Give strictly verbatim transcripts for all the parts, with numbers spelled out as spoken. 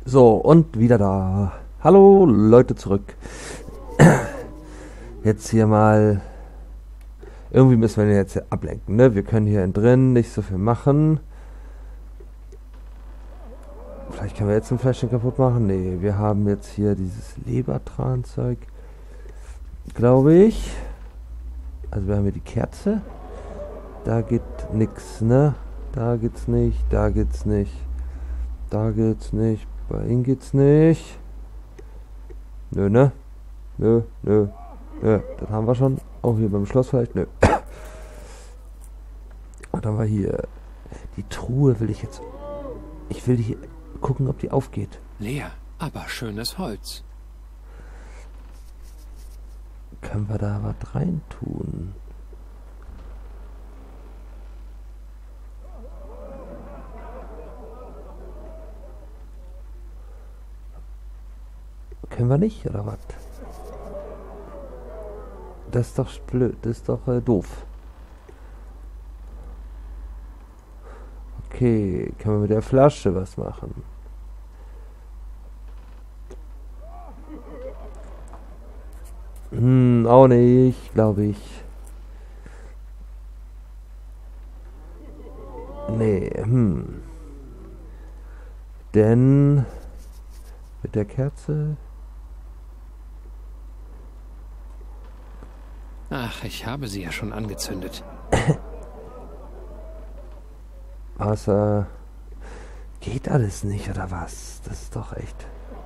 So, und wieder da. Hallo, Leute, zurück. Jetzt hier mal... Irgendwie müssen wir den jetzt hier ablenken, ne? Wir können hier drin nicht so viel machen. Vielleicht können wir jetzt ein Fläschchen kaputt machen. Nee, wir haben jetzt hier dieses Lebertran-Zeug. Glaube ich. Also wir haben hier die Kerze. Da geht nix, ne? Da geht's nicht, da geht's nicht. Da geht's nicht. Bei Ihnen geht's nicht. Nö, ne? Nö, nö, nö. Das haben wir schon. Auch hier beim Schloss vielleicht. Nö. Und dann haben wir hier die Truhe. Will ich jetzt... Ich will hier gucken, ob die aufgeht. Leer, aber schönes Holz. Können wir da was reintun? Können wir nicht, oder was? Das ist doch blöd, das ist doch äh, doof. Okay, können wir mit der Flasche was machen? Hm, auch nicht, glaube ich. Nee, hm. Denn mit der Kerze... Ach, ich habe sie ja schon angezündet. Wasser... Geht alles nicht, oder was? Das ist doch echt...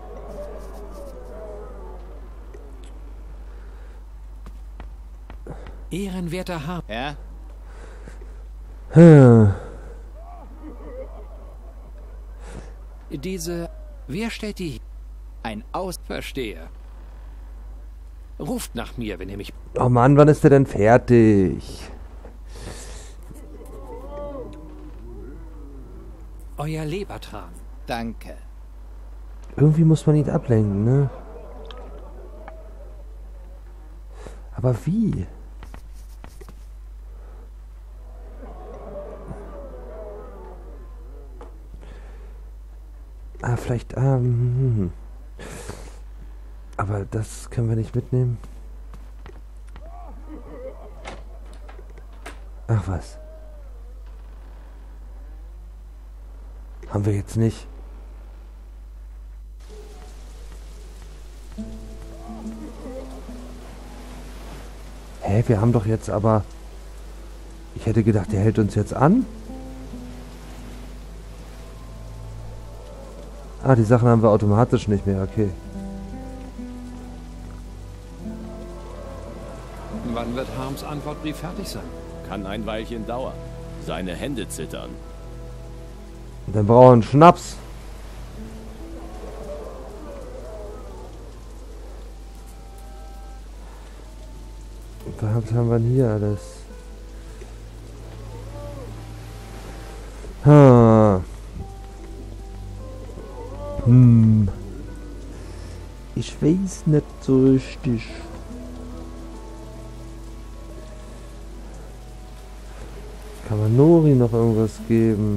Ehrenwerter Herr. Ja? Hm. Diese... Wer stellt die... Ein Aus... Verstehe. Ruft nach mir, wenn ihr mich... Oh Mann, wann ist der denn fertig? Euer Lebertran. Danke. Irgendwie muss man ihn ablenken, ne? Aber wie? Ah, vielleicht, ähm... Aber das können wir nicht mitnehmen. Ach was. Haben wir jetzt nicht. Hä, wir haben doch jetzt aber... Ich hätte gedacht, der hält uns jetzt an. Ah, die Sachen haben wir automatisch nicht mehr, okay. Wann wird Harms Antwortbrief fertig sein? Kann ein Weilchen dauern. Seine Hände zittern. Und dann brauchen wir einen Schnaps. Was haben wir denn hier alles? Ha. Hm. Ich weiß nicht so richtig. Kann man Nori noch irgendwas geben?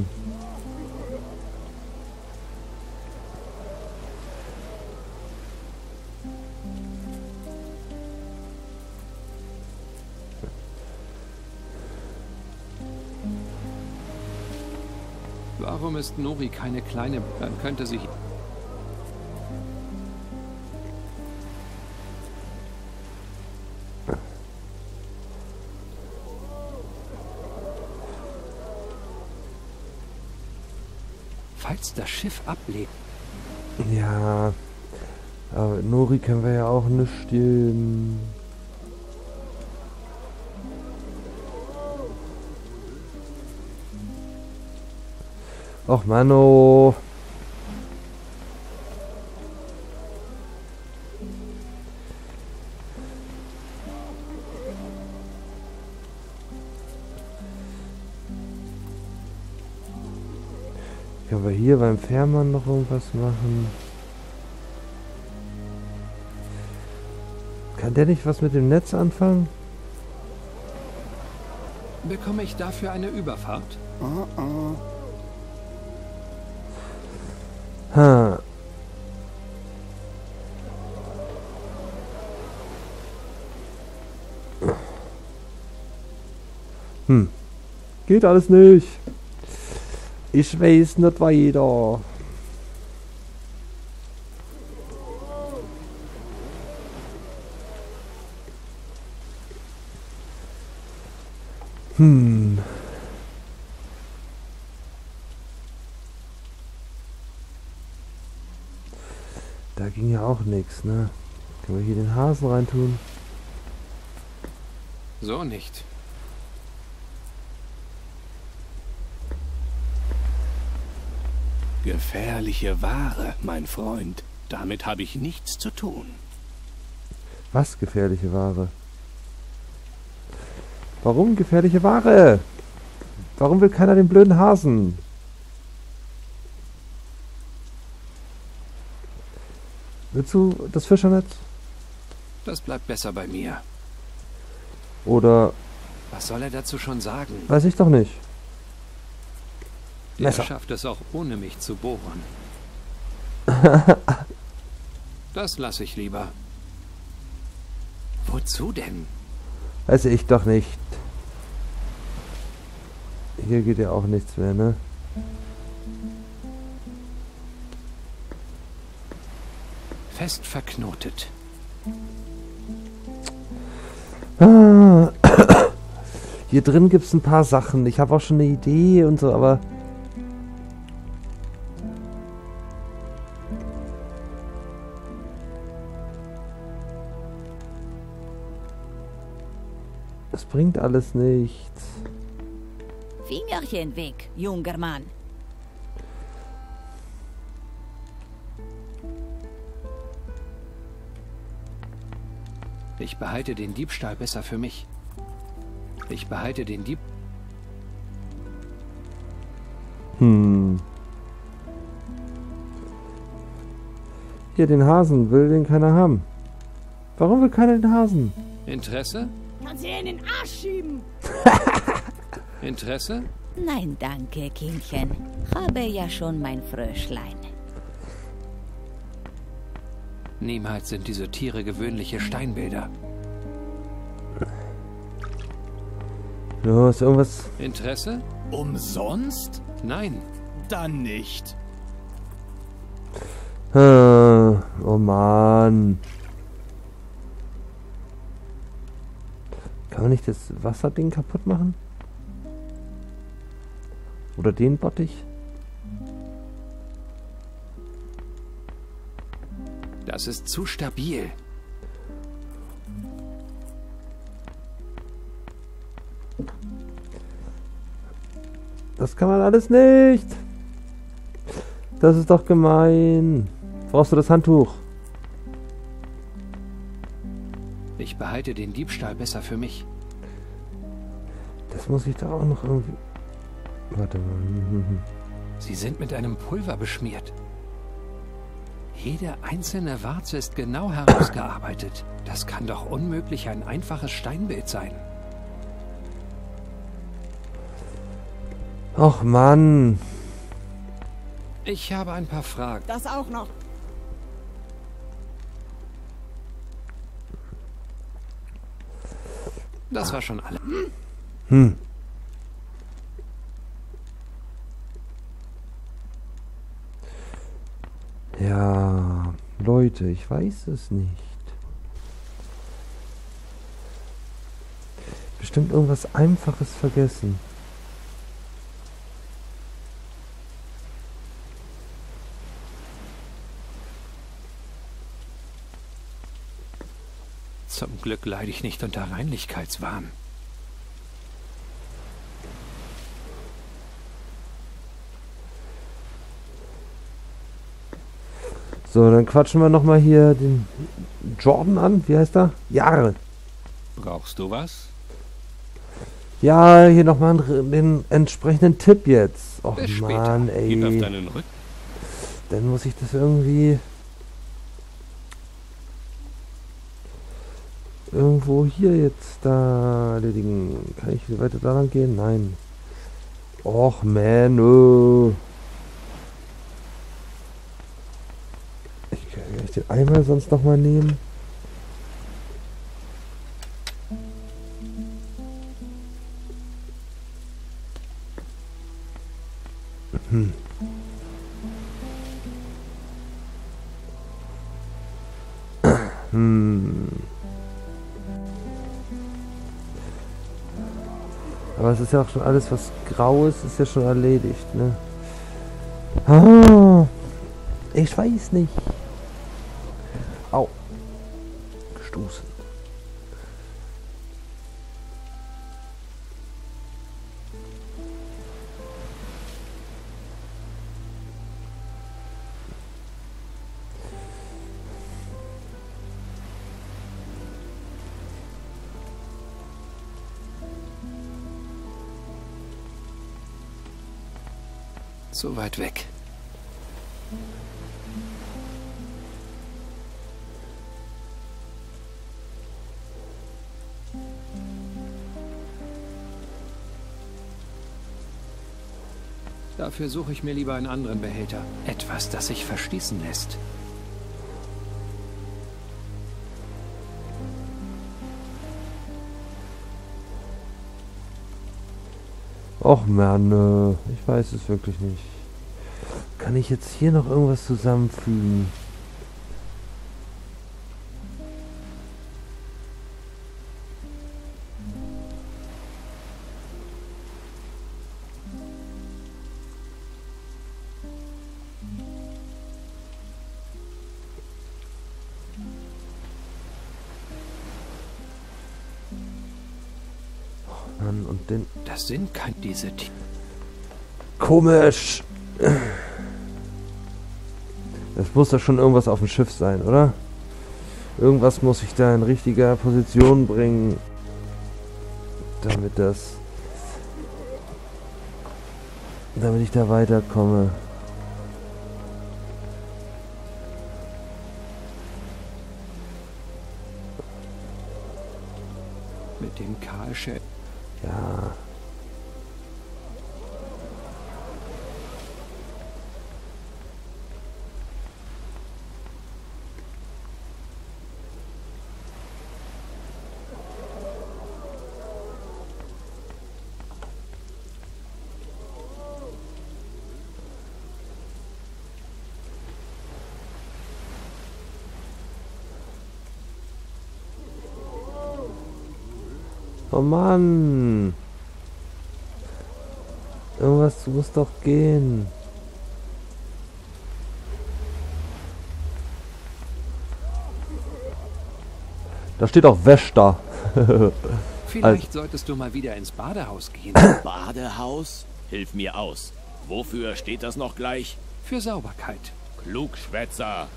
Warum ist Nori keine kleine... Dann könnte sich... Falls das Schiff ablegt. Ja, aber mit Nori können wir ja auch nicht geben. Och Manno. Können wir hier beim Fährmann noch irgendwas machen? Kann der nicht was mit dem Netz anfangen? Bekomme ich dafür eine Überfahrt? Ha. Hm. Geht alles nicht. Ich weiß nicht weiter. Hm. Da ging ja auch nichts, ne? Können wir hier den Hasen reintun? So nicht. Gefährliche Ware, mein Freund. Damit habe ich nichts zu tun. Was gefährliche Ware? Warum gefährliche Ware? Warum will keiner den blöden Hasen? Willst du das Fischernetz? Das bleibt besser bei mir. Oder Was soll er dazu schon sagen? weiß ich doch nicht. Er Messer. schafft es auch ohne mich zu bohren. Das lasse ich lieber. Wozu denn? Weiß ich doch nicht. Hier geht ja auch nichts mehr, ne? Fest verknotet. Ah. Hier drin gibt es ein paar Sachen. Ich habe auch schon eine Idee und so, aber... Das bringt alles nichts. Fingerchen weg, junger Mann. Ich behalte den Diebstahl besser für mich. Ich behalte den Dieb... Hm. Hier, den Hasen. Will den keiner haben. Warum will keiner den Hasen? Interesse? Kannst du in den Arsch schieben? Interesse? Nein, danke, Kindchen. Habe ja schon mein Fröschlein. Niemals sind diese Tiere gewöhnliche Steinbilder. Los, irgendwas... Interesse? Umsonst? Nein. Dann nicht. Ah, oh Mann. Kann man nicht das Wasserding kaputt machen? Oder den Bottich? Das ist zu stabil. Das kann man alles nicht. Das ist doch gemein. Brauchst du das Handtuch? Ich behalte den Diebstahl besser für mich. Das muss ich da auch noch irgendwie... Warte mal. Sie sind mit einem Pulver beschmiert. Jede einzelne Warze ist genau herausgearbeitet. Das kann doch unmöglich ein einfaches Steinbild sein. Och Mann. Ich habe ein paar Fragen. Das auch noch. Das war schon alle. Hm. Ja, Leute, ich weiß es nicht. Bestimmt irgendwas Einfaches vergessen. Zum Glück leide ich nicht unter Reinlichkeitswahn. So, dann quatschen wir nochmal hier den Jordan an. Wie heißt er? Jahre. Brauchst du was? Ja, hier nochmal den entsprechenden Tipp jetzt. Och Bis Mann, später. Gib auf ey. deinen Rücken. Dann muss ich das irgendwie... irgendwo hier jetzt da erledigen. Kann ich weiter da lang gehen? Nein. Och, man, oh. Ich kann ich den Eimer sonst noch mal nehmen. Hm. Aber es ist ja auch schon alles, was grau ist, ist ja schon erledigt, ne? Ah, ich weiß nicht. Au. Gestoßen. So weit weg. Dafür suche ich mir lieber einen anderen Behälter. Etwas, das sich verschließen lässt. Och Mann, äh, ich weiß es wirklich nicht. Kann ich jetzt hier noch irgendwas zusammenfügen? Oh Mann, und den... Das sind kein diese Tiere. Komisch! Das muss doch schon irgendwas auf dem Schiff sein, oder? Irgendwas muss ich da in richtiger Position bringen, damit das... damit ich da weiterkomme. Mit dem Kahlschädel. Ja... Oh Mann! Irgendwas muss doch gehen. Da steht auch Wäsch da. Vielleicht also. Solltest du mal wieder ins Badehaus gehen. Badehaus? Hilf mir aus. Wofür steht das noch gleich? Für Sauberkeit. Klugschwätzer.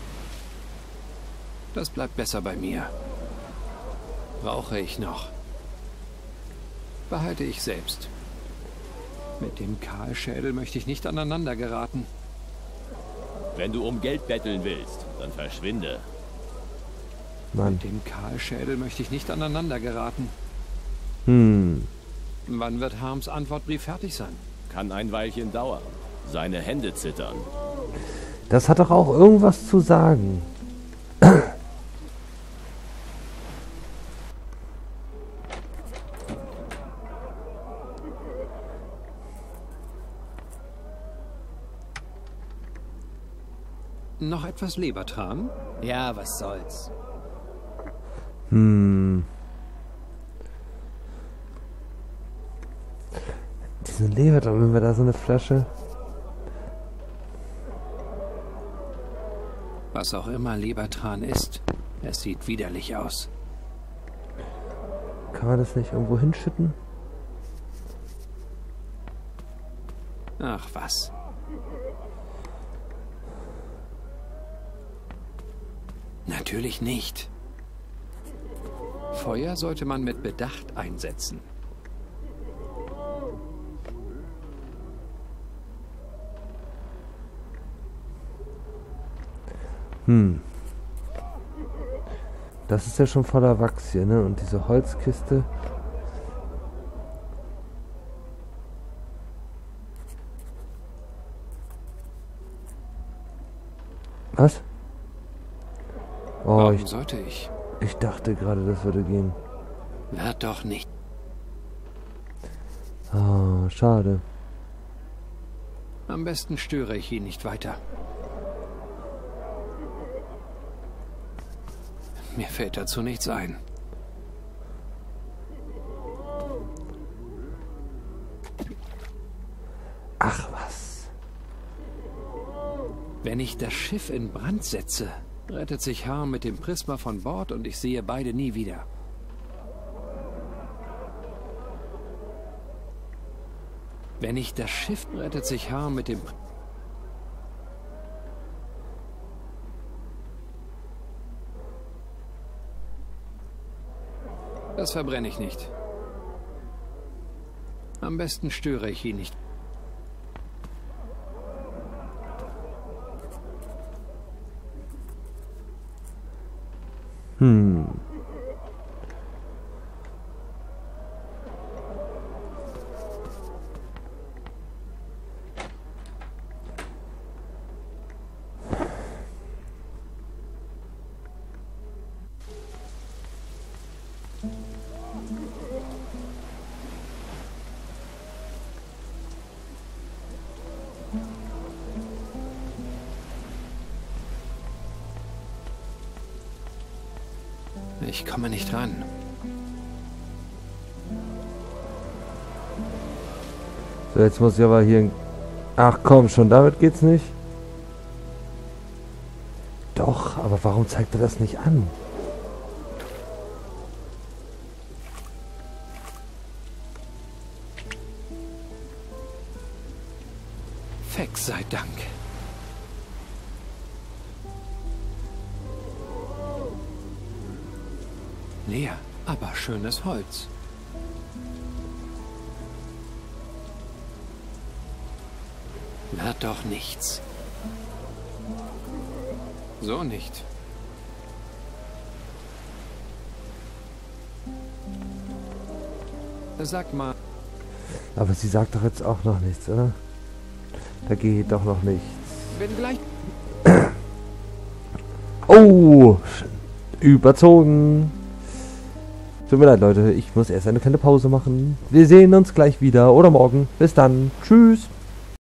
Das bleibt besser bei mir. Brauche ich noch. Behalte ich selbst. Mit dem Kahlschädel möchte ich nicht aneinander geraten. Wenn du um Geld betteln willst, dann verschwinde. Mann. Mit dem Kahlschädel möchte ich nicht aneinander geraten. Hm. Wann wird Harms Antwortbrief fertig sein? Kann ein Weilchen dauern. Seine Hände zittern. Das hat doch auch irgendwas zu sagen. Noch etwas Lebertran? Ja, was soll's. Hm. Diese Lebertran, wenn wir da so eine Flasche... Was auch immer Lebertran ist, es sieht widerlich aus. Kann man das nicht irgendwo hinschütten? Ach was. Natürlich nicht. Feuer sollte man mit Bedacht einsetzen. Hm. Das ist ja schon voller Wachs hier, ne? Und diese Holzkiste. Was? Oh, Warum ich, sollte ich? ich dachte gerade, das würde gehen. Wird doch nicht. Oh, schade. Am besten störe ich ihn nicht weiter. Mir fällt dazu nichts ein. Ach was. Wenn ich das Schiff in Brand setze, rettet sich Harm mit dem Prisma von Bord und ich sehe beide nie wieder. Wenn ich das Schiff rettet sich Harm mit dem... Das verbrenne ich nicht. Am besten störe ich ihn nicht. Hm. Ich komme nicht ran. So, jetzt muss ich aber hier... Ach komm, schon damit geht's nicht? Doch, aber warum zeigt er das nicht an? Fex sei Dank. Leer, aber schönes Holz. Wird doch nichts. So nicht. Sag mal. Aber sie sagt doch jetzt auch noch nichts, oder? Da geht doch noch nichts. Bin gleich. Oh! Überzogen! Tut mir leid, Leute. Ich muss erst eine kleine Pause machen. Wir sehen uns gleich wieder oder morgen. Bis dann. Tschüss!